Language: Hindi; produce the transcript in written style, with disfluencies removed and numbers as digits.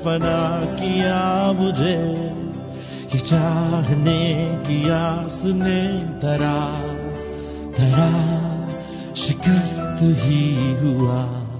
फना किया मुझे, ये चाहने की आस ने धरा धरा शिकस्त ही हुआ।